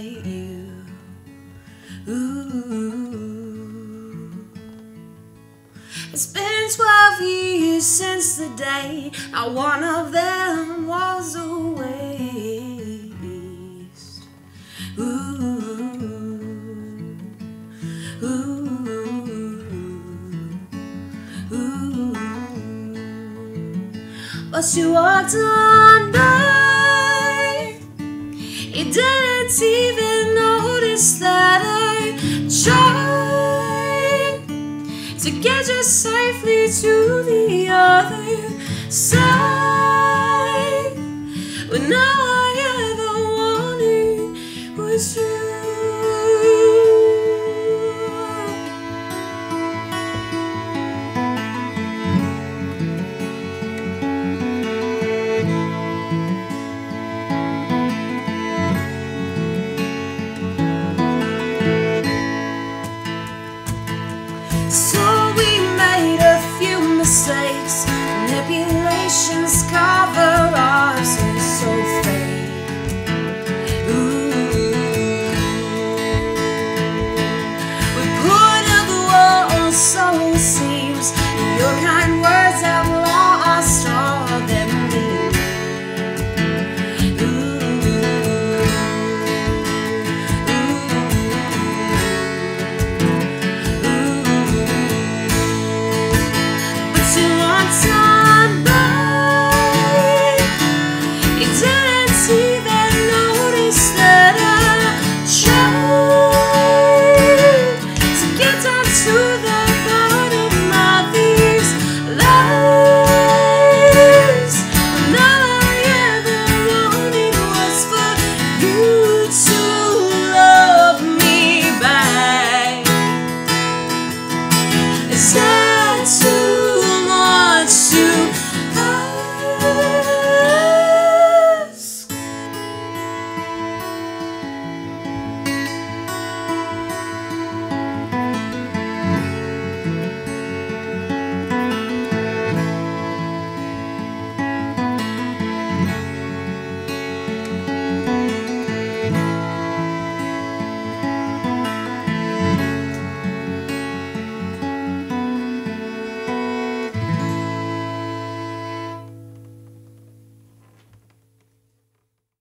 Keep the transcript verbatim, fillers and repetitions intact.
you. Ooh. It's been twelve years since the day not one of them was a waste. Ooh. Ooh. Ooh. But you walked on by. You didn't even notice that I tried to get you safely to the other side. When all I ever wanted was you.